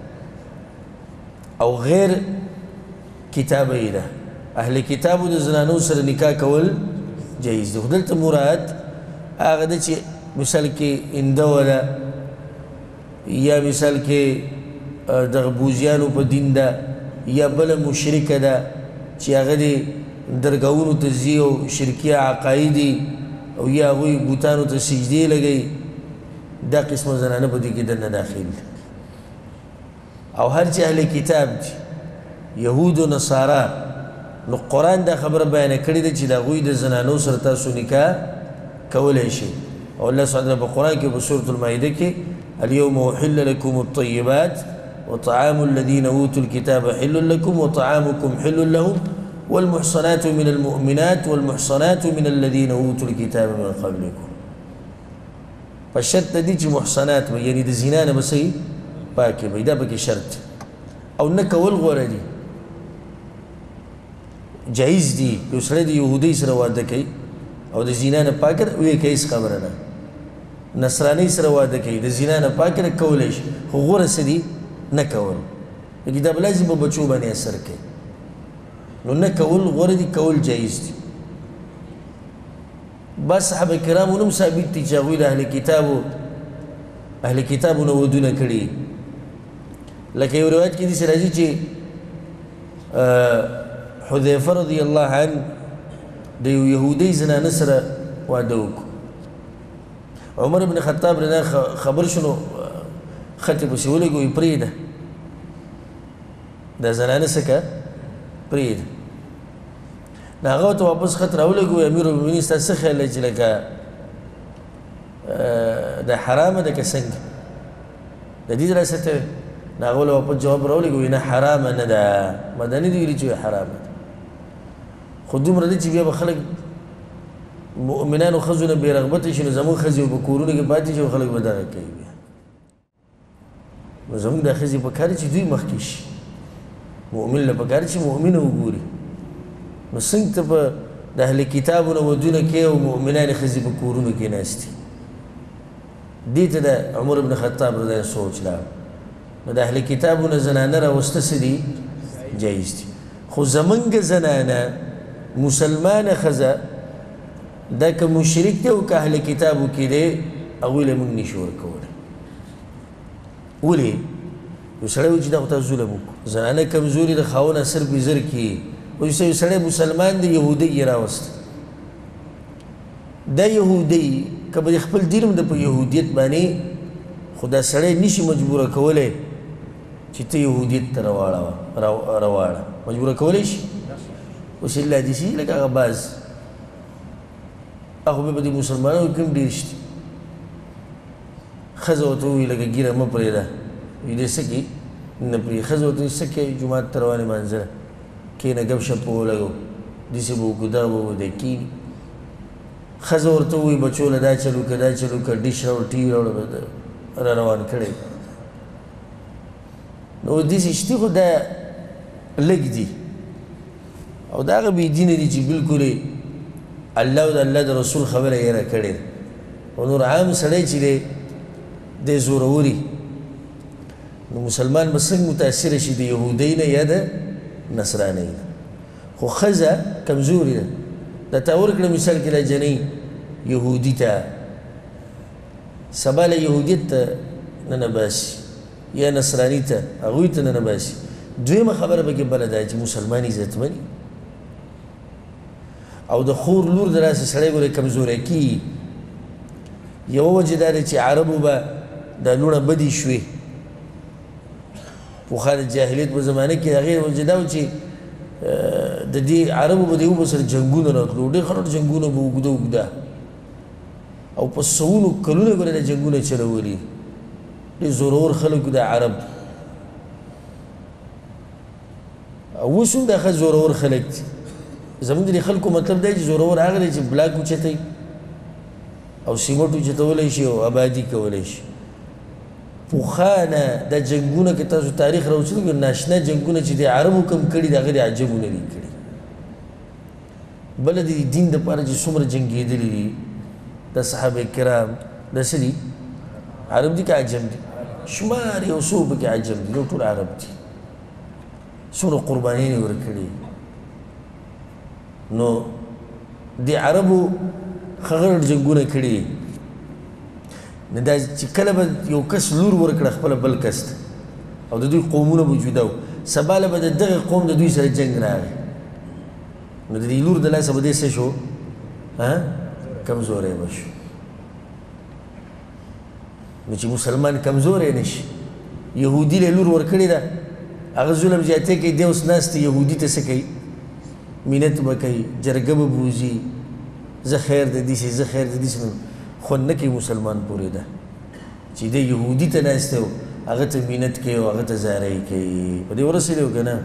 او غیر کتابه ده اهل کتابو د زنانو سره نکاح کول جایز دی خو دلته مراد هغه ده چې مثال کې هنده وله یا مثال کې دغه بوزیانو په دین ده یا بله مشرکه ده چې هغه د درګاونو ته ځي او شرکي عقایدي او یا هغوی بوتانو ته سجدې لګوي دا قسمه زنانه په دې کې دننه داخل دي او هر چې اهل کتاب دي یهود و نصارا نو قرآن دا خبره بیانه کړې ده چې د هغوی د زنانو سره تاسو نکاح کولی شئ او الله سبحانه په قرآن کې په سورة المائده کې اليوم أحل لكم الطيبات وطعام الذين أوتوا الكتاب حل لكم وطعامكم حل لهم والمحصنات من المؤمنات والمحصنات من الذين أوتوا الكتاب من قبلكم فالشرط دي چې محصنات یعنی د زنا نه به څه پاکې وي دا پکې شرط او نه کول غوره دي جایز دي یو سړی د یهودۍ سره واده کوي او د زنا نه پاکه ده ویې کوي هېڅ خبره نه نصرانۍ سره واده کوي د زنا نه پاکه ده کولی شي خو غوره څه دي نه کول د کتاب لازم په بچو باندې اثر کوي نو نه کول غوره دي کول جایز دي بس صحابه کرامو نوم ثابت دي چې هغوی د اهل کتابو نه ودونه کړي لکه یو روایت کې داسې راځي چې حذیفه رضی الله عنه د یو یهودۍ زنانه سره واده وکړو عمر بن خطاب رضی خبر شو نو خط یې پسې ولګو ویې پرېږده دا زنانه څه که پرېږده نو هغه ورته واپس خط راولګو امیرالمؤمنین ستا څه خیال دی چې لکه دا حرامه ده که څنګه د دې ځای څه ته نو هغه له واپس جواب راولګو وایي نه حرامه نه ده ما دا نه دي ویلي چې حرامه ده خو دومره دی چې بیا به خلک مؤمنانو ښځو نه بې رغبته شي نو زموږ ښځې به په کورونو کې پاتې شي او خلک به دغه کوي بیا نو زموږ دا ښځې پکار چې دوی مخکې شي مؤمن له پکار چې مؤمنه وګوري نو څنګه ته به د اهل کتابو نه ودونه کوي او مؤمنانې ښځې په کورونو کې ناستې دې ته د عمر بن خطاب رضی سوچ لاړ نو د اهل کتابو نه زنانه راوسته څه دي جایز دي خو زمونږ زنانه مسلمانه ښځه دا که مشرک دی او که اهل کتابو کې دی هغوی له موږ نشو ورکولی ولې یو سړی وایي چې دا خو تا ظلم وکړو زنانه کمزوري د خاوند اثر پې زر کړي یو سړی مسلمان دی یهودۍ یې راوسته دا یهودۍ که به د خپل دین هم د په یهودیت باندې خو دا سړی نشي مجبوره کولی چې ته یهودیت ته راواړه مجبوره کولی شي اوس الا داسې لکه هغه بعض هغه به په دې مسلمانانو کې هم ډېر شته ښځه ورته ووایي لکه ږیره مه پرېږده وایي دی څه کوي نه پرېږدي ښځه ورته وایي څه کوې جومات ته روان یې مانځله کښېنه ګپ شپ به ولګو داسې به وکړو دغه به دی کېني ښځه ورته ووایي بچو له دا چل وکړه دا چل وکړه ډیش راوړه ټي وي راوړه را روان کړی نو داسې شتي خو دا لږ دي او دا هغه بېدینه دي چې بالکل یې الله او د الله د رسول خبره هېره کړې ده او نور عام سړی چې دی دی زوروري نو مسلمان به څنګه متاثره شي د یهودۍ نه یا د نصرانۍ نه خو ښځه کمزورې ده دا تا ورکړه مثال کې دا جنۍ یهودي ته سبا له یهودیت ته ننباسي یا نصراني ته هغوی ته ننباسي دویمه خبره پکې بله ده چې مسلمان عزتمني او د خور لور د راسه سړی ګورې کمزوری کېږي یوه وجه دا ده چې عربو به دا لوڼه بدې شوې پخوا د جاهلیت په زمانه کې هغې وجه دا و چې د دې عربو به د یو بل سره جنګونه راتلو ډېر خلک جنګونه به اوږده اوږده او په سوونو کلونه ګوره دا جنګونه چلولي ډېر زورور خلک د عرب او اوس هم دا ښه زورور خلک دي زموږ د دې خلکو مطلب دی چې زورور هغه دی چې بلاک اوچتوي او سیمټ اوچتولی شي او آبادي کولی شي پخوا نه دا جنګونه که تاسو تاریخ راوڅلو ناشنا جنګونه چې د عربو کم کړي د هغه د عجمو نه دي کړي بله د دین دپاره چې څومره جنګېدلي دي د صحابه کرام دا څه دي عرب دي که عجم دي شمار یو څو پکې عجم دي نو ټول عرب دي څومره قربانیان یې ورکړي نو د عربو ښه غټ جنګونه کړي نه دا چې کله به یو کس لور ورکړه خپله بل کس ته او د دوی قومونه به جدا و سبا له به د دغه قوم د دوی سره جنګ راغی نو د دې لور د لاسه به دې څه شو کمزوری به شو نو چې مسلمان کمزوری نه شي یهودي له لور ورکړې ده هغه ظلم زیاتی کوي دی اوس ناست یهودي ته څه کوي مینت به کوي جرګه به بوځي زه خیر د دې شي زه خیر د دې شي خو نه کوي مسلمان پورې ده چې دی یهودي ته ناست و هغه ته مینت کوي او هغه ته زارۍ کوي په دې ورسېدی و که نه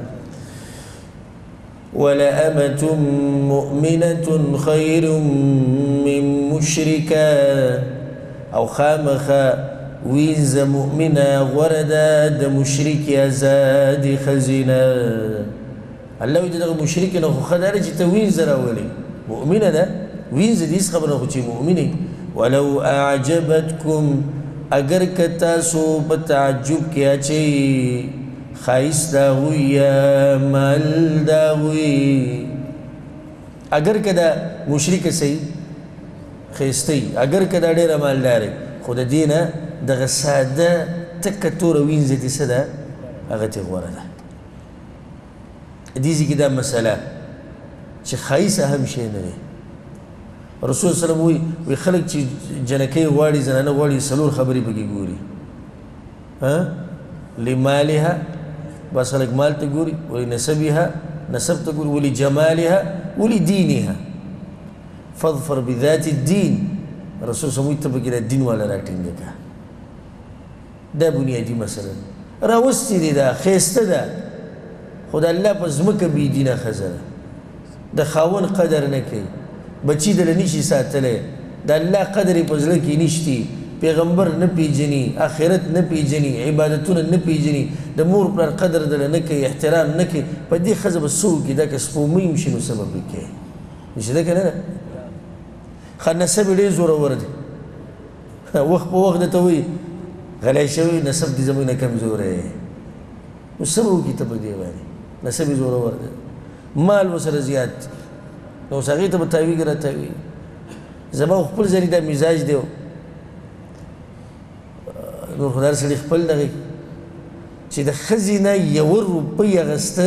ولأمة مؤمنة خير من مشركة او خامخا وینز مؤمنه غوره ده د مشرک ازاد خزینه الله وی دغه مشرک نه خو خدای چې ته وینز راولي مؤمنه ده وینز دې خبره خو چې مؤمنه ولو اعجبتكم اگر که تاسو په تعجب کې اچي خایس دا وی مال دا وی اگر که دا مشرک سي خيستي اگر که دا ډېره مالدار خو د دې نه دغه ساده تکه توره وینځه دې څه ده هغه ترې غوره ده دې ځای کې دا مسله چې ښایسته هم شی نه دی رسول سلم وی خلک چې جنکۍ غواړي زنانه غواړي څلور خبرې پکې ګوري لمالها بس خلک مال ته ګوري ولنسبها نسب ته ګوري ولجمالها ولدینها فاظفر بذات الدين رسول سموی ته پکې د دین والا راټینګه که دا بنیادي مسله راوستې دی دا ښایسته ده خو د الله په ځمکه بېدینه ښځه ده د خاوند قدر نه کوي بچي دله نشي ساتلی د الله قدر یې په زړه کې نشتي پیغمبر نه پیژني آخرت نه پیژني عبادتونه نه پیژني د مور پلار قدر دله نه کوي احترام نه کوي په دې ښځه به څه وکړي دا که سپومۍ هم شي نو څه به پرې کوي نشي ده که نه ده ښه نسب یې ډېر زورور دی وخت په وخت درته وایي غلی شوی نسب دې زموږ نه کمزوری نو څه به وکړي ته په دې باندې نسب یې زورور دی مال ورسره زیات نو اوس هغې ته به تاویږي را تاویږي زما خو خپل ځاني دا مزاج دی نور خو دا هر سړي خپل دغې چې د ښځې نه یوه روپۍ اخیسته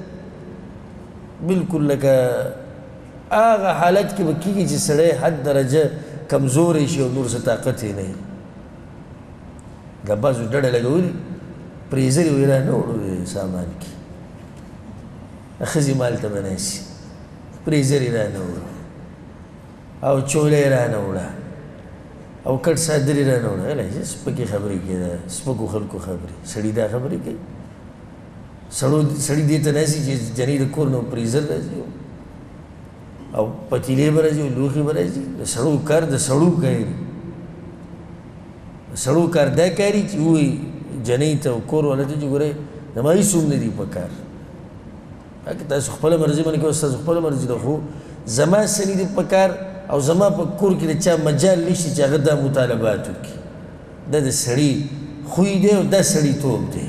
بلکل لکه هغه حالت کې به کېږي چې سړی حد درجه کمزوری شي او نور څه طاقت یې نه وي دا بعضو ډډه لګولي پریزر یې وایي را نه وړو سامان کې ښځې مال ته به ناسي پریزر یې را نه وړو او چوله یې را نه وړه او کټ صادر یې را نه وړه هلی سپکې خبرې کوي دا سپکو خلکو خبرې سړي دا خبرې کوي سړي دې ته ناسي چې جنۍ د کور نه پریزر راځي او پتیلې به راځي او لوښي به راځي د سړو کار د سړو کوي د سړو کار دا کاري چې وایي جنۍ ته کور والا ته چې ګورئ زما هېڅ هم نه دي په کار که تاسو خپله مرضي باندې کوئ ستاسو خپله مرضي ده خو زما سړي دې په کار او زما په کور کې د چا مجال نشته چې هغه دا مطالبات وکړي دا د سړي خوی دی او دا سړیتوب دی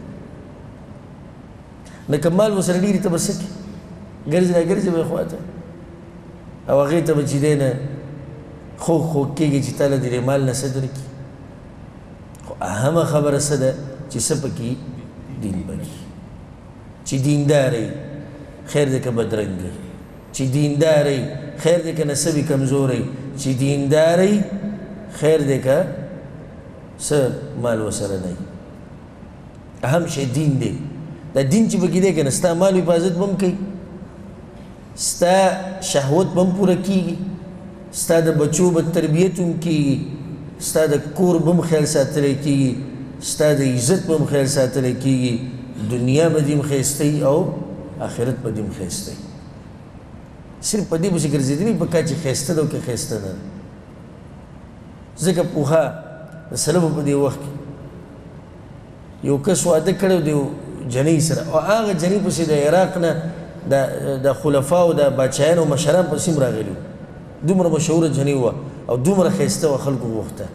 لکه مال ورسره ډېري ته به څه کړي ګرځي راګرځي به یې خواته او هغې ته به چې دی نه خوږ خوږ کېږي چې تا له د دې مال نه څه درکړي خو اهمه خبره څه ده چې څه پکې دین بني چې دینداری خیر دی که بدرنګي چې دینداری خیر دی که نسبي کمزوری چې دینداری خیر دی که څه مال ورسره نه اهم شی دین دی دا دین چې پکې دی که نه ستا مال حفاظت به هم کوي ستا شهوت به هم پوره کېږي ستا د بچو به تربیت هم کېږي ستا د کور به هم خیال ساتلی کېږي ستا د عزت به هم خیال ساتلی کېږي دنیا به دې هم ښایسته او آخرت به دې هم ښایسته صرف په دې پسې ګرځېدلي په کار چې ښایسته ده او که ښایسته نه ده ځکه پوها د سلفو په دې وخت کې یو کس واده کړی د جنۍ سره او هغه جنۍ پسې د عراق نه د خلفاو د باچایانو او مشران پسې هم راغلي وو دومره مشهوره جنۍ وه او دومره ښایسته وه خلکو غوښته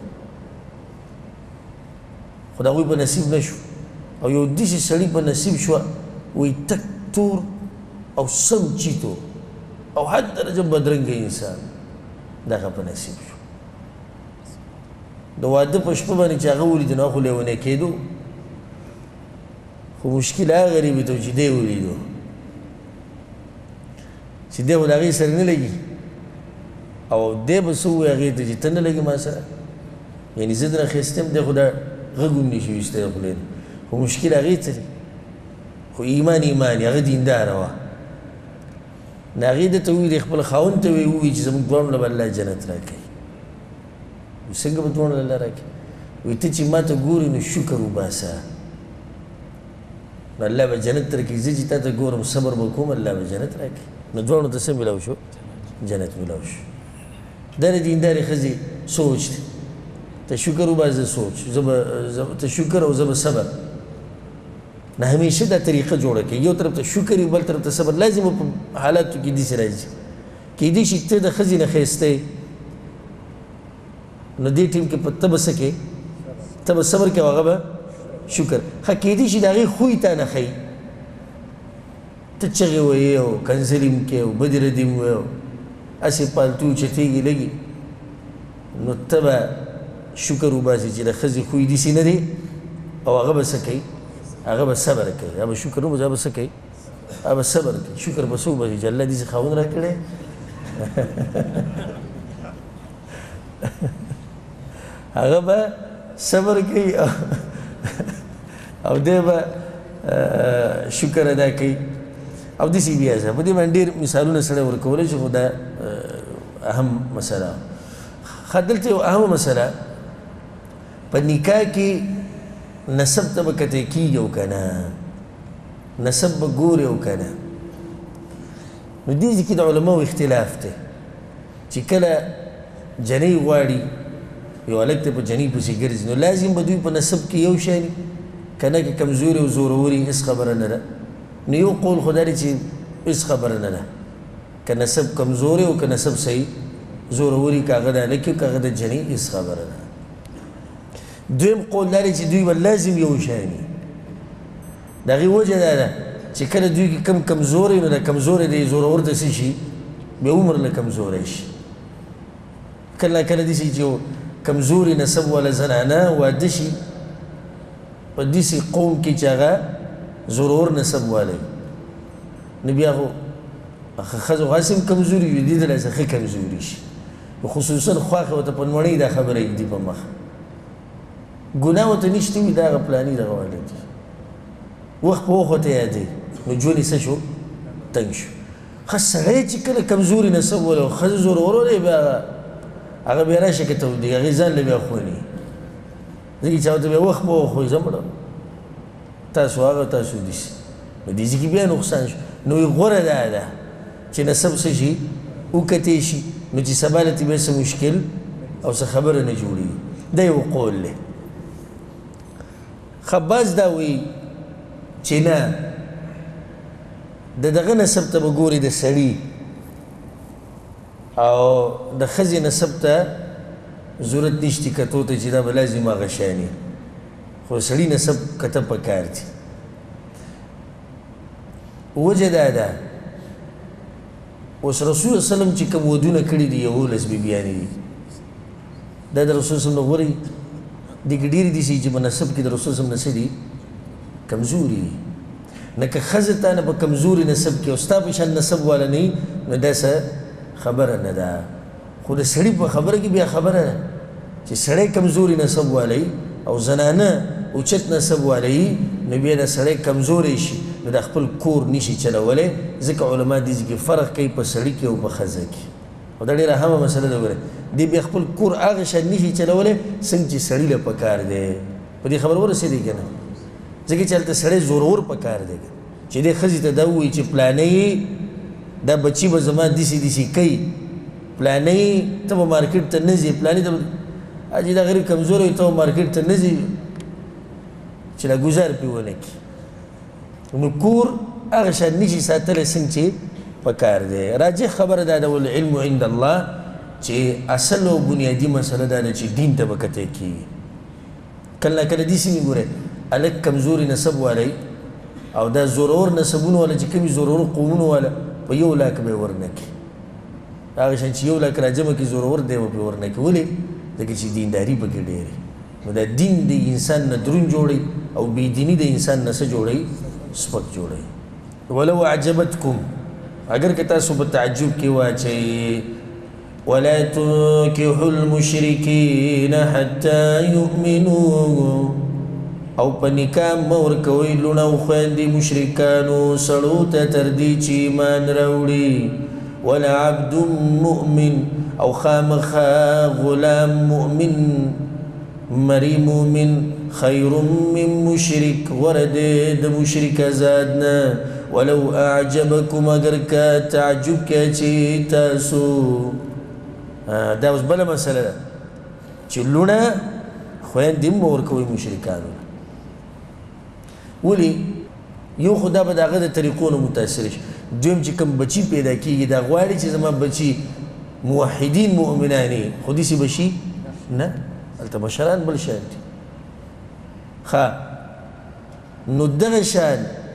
خو د هغوی په نصیب نه شو او یو داسې سړي په نصیب شوه وایي تک تور او سم چیتو او حد درجه بدرنګه انسان دغه په نصیب شو د واده په شپه باندې چې هغه ولیدو نو هغه خو لیونی کېدو خو مشکل هغه غریبې ته و چې دی ولیدو چې دی خو د هغې سره نه لګي او دی به څه ووایي هغې ته چې ته نه لګې ما سره یعنې زه درنه ښایسته یم دی خو دا غږ هم نشي ویستی د خولې نه خو مشکل هغې ته دی خو ایمان ایمان یې هغه دینداره وه نو هغې ده ته ووایي خپل خاوند ته ووایي چې زموږ دواړو له به الله جنت راکوي څنګه به دواړو له الله راکوي وایي ته چې ما ته ګورې نو شکر وباسه نو الله به جنت درکوي زه چې تا ته ګورم صبر به کوم الله به جنت راکوي نو دواړو ته څه میلاو شو جنت میلاو شو دا د دیندارې ښځې سوچ دی ته شکر وباسه سوچ ته شکر او زه به صبر نه همیشه دا طریقه جوړه کړي یو طرف ته شکر وي بل طرف ته صبر لازم په حالاتو کې داسې راځي کیدای شي ته د ښځې نه ښایسته یې نو دې ټیم کې ته به څه کوې ته به صبر کوې او هغه به شکر ښه کیدای شي د هغې خوی تا نه ښایي ته چغې ویې او کنځلې هم کوې او بدې ردې هم ویې او هسې پالتو چتېږي لګي نو ته به شکر وباسې چې د ښځې خوی داسې نه دی او هغه به څه کوي هغه به صبر کوي هغه به شکر وباسي هغه به څه کوي هغه به صبر کوي شکر به څه وباسي چې الله داسې خاوند راکړی هغه به صبر کوي او دی به شکر ادا کوي او داسې بیا ځه په دې باندې ډېر مثالونه سړی ورکولی شي خو دا اهم مسله ښه دلته یو اهمه مسله په نکاح کې نسب ته به کتی کېږي او که نه نسب به ګورې او که نه نو دې ځای کې د علماو اختلاف دی چې کله جنۍ غواړي یو هلک ته په جنۍ پسې ګرځي نو لازم به دوی په نسب کې یو شی که نه که کمزوري او زوروري هېڅ خبره نه ده نو یو قول خو دا دی چې هېڅ خبره نه ده که نسب کمزوري او که نسب صحیح زوروري که هغه د هلک که هغه د جنۍ هېڅ خبره نه ده دویم قول دا دی چې دوی به لازم یو شی وي د هغې وجه دا ده چې کله دوی کې کم کمزوری نو د کمزوری د زورور ته څه شي بیا عمر له کمزوری شي کله کله داسې چې یو کمزوري نسب والا زنانه واده شي په داسې قوم کې چې هغه زورور نسب والی نو بیا خو ښځو هسې هم کمزوري وي دې ته داسې ښه کمزوري شي خصوصا خواښې ورته په نوڼۍ دا خبره ږدي په مخ ګناه ورته نشته وي دا هغه پلاني دغه والی دي وخت په وخت ورته یادوي نو ژوند یې څه شو تنګ شو ښه سړی چې کله کمزوري نسب ولري او ښځه زورور ولري بیا هغه بیا راشه که ته ودرېږي هغې ځان له بیا خوني ځکه چې ورته بیا وخت په وخت وایي زه مړه تاسو هغه تاسو داسې نو دې ځای کې بیا نقصان شو نو غوره دا ده چې نسب څه شي وکتې شي نو چې سبا له بیا څه مشکل او څه خبره نه جوړېږي دا یو قول دی ښه بعض دا وایي چې نه د دغه نسب ته به ګوري د سړي او د ښځې نسب ته ضرورت نشته کتو ته چې دا به لازم هغه شیان خو سړي نسب کته پکار دي وجه دا ده اوس رسول وسلم چې کوم ودونه کړي دي 11 بیبیانې دي دا د رسول وسلم غوري دغه ډېرې دي چې په نسب کې د رسول وسلم نسب دي کمزوري دي نه که ښځه تا نه په کمزوري نسب کې او ستا په شان نسب والا نه وي نو دا څه خبره نه ده خو د سړي په خبره کې بیا خبره ده چې سړی کمزوري نسب والی او زنانه اوچت نسب والی نو بیا د سړی کمزوری شي نو د خپل کور نشي چلولی ځکه علما دې کې فرق کوي په سړي کې او په ښځه کې او دا ډېره اهمه مسله ده ګوره دې بیا خپل کور هغه شان نشي چلولی څنګه چې سړي له پکار دی په دې خبره ورسېدی که نه ځکه چې هلته سړی زورور پکار دی چې دې ښځې ته دا ووایي چې پلانۍ دا بچي به زما داسې داسې کوي پلانۍ ته به مارکیټ ته نه ځې پلانۍ ته اجي دا غریب کمزوری وي ته به مارکیټ ته نه ځې چې لا ګزار پرې ونه کړي نو کور هغه شان نشي ساتلی څنګه چې پکار دی راجح خبره دا ده والعلم عند الله چې اصل او بنیادي مسله دا ده چې دین ته به کتی کېږي کله نه کله داسې مې ګورئ هلک کمزوري نسب والی او دا زورور نسبونه والا چې کومې زورور قومونه والا په 1 لاک به یې ورنه کړي هغه شان چې 1 لاک راجمع کړي زورور دی به پرې ورنه کړي ولې ځکه چې دینداري پکې ډېرې نو دا دین د انسان نه دروند جوړوي او بېدیني د انسان نه څه جوړوي سپک جوړوي ولو اعجبتکم اگر که تاسو په تعجب کې واچئ ولا تنكحوا المشركين حتى يؤمنوا او په نکاح مه ورکوئ لوڼه او خویندې مشرکانو سړو ته تر دې چې ایمان راوړي ولعبد مؤمن او خامخا غلام مؤمن مری مؤمن خیر من مشرک غره د مشرک ازادنا ولو اعجبکم اگر که تعجب کې چې تاسو دا اوس بله مسله ده چې لوڼه خویندې مه ورکوئ مشرکانو ولې یو خو دا به د هغه د طریقو نه متاثر شي دویم چې کوم بچي پیدا کېږي دا غواړي چې زما بچي موحدین مؤمنان یې خو داسې به شي نه هلته مشران بل شان دي ښه نو دغه شان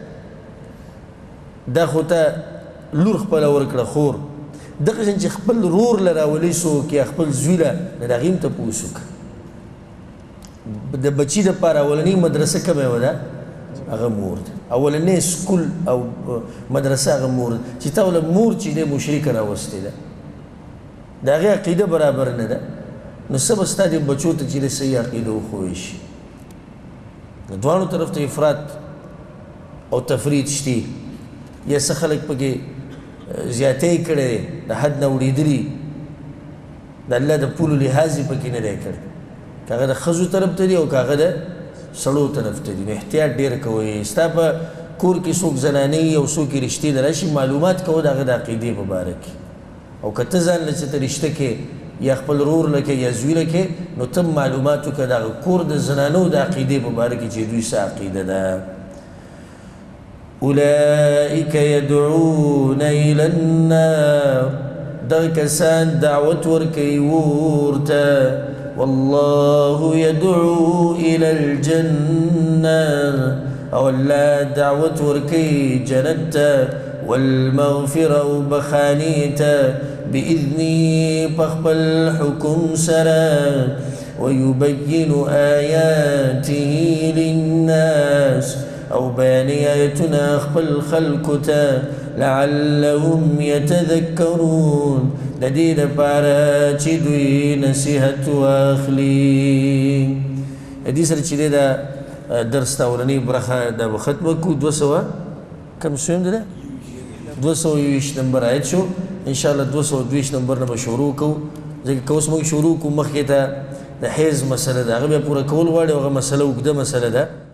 دا خو ته لور خپله ورکړه خور دغه شان چې خپل رور له راولي څوک یا خپل زوی له د هغې هم تپوس وکړه د بچي دپاره اولنۍ مدرسه کومه وه ده هغه مور ده اولنی سکول او مدرسه هغه مور ده چې تا وله مور چې دی مشرکه راوستې ده د هغې عقیده برابر نه ده نو څه به ستا دې بچو ته چې د صحیح عقیده وښوی شي نو دواړو طرف ته افراط او تفرید شتي یا څه خلک پکې زیاتی کړی دی د حد نه وړېدلي د الله د پولو لحاظ یې پکې نه دی کړی که هغه د ښځو طرف ته دي او که هغه د سړو طرف ته دي نو احتیاط ډېر کوئ ستا په کور کې څوک زنانې او څوک یې رشتې ته راشي معلومات کوه د هغه د عقیدې په باره کې او که ته ځان له چې ته رشته کې یا خپل رور له کې یا زوی له کې نو ته معلومات وکړه د هغه کور د زنانو د عقیدې په باره کې چې دوی څه عقیده ده اولئک یدعون الی النار دغه کسان دعوت ورکوي اور ته والله يدعو إلى الجنة او الله دعوت ورکوي جنت والمغفرة وبخانيته بإذنه بخبل حكم سرا ويبين آياته للناس او بيان آياتنا خبل خلقته لعلهم يتذكرون د دې دپاره چې دوی نصیحت واخلي دې سره چې دی دا درس ته اولنۍ برخه دا به ختمه کړو 200 کم سویم دی 221 نمبر آیت شو انشاءالله 222 نمبر نه به شروع کوو ځکه که اوس موږ شروع کوو مخکې ته د حیض مسله ده هغه بیا پوره کول غواړي او هغه مسله اوږده مسله ده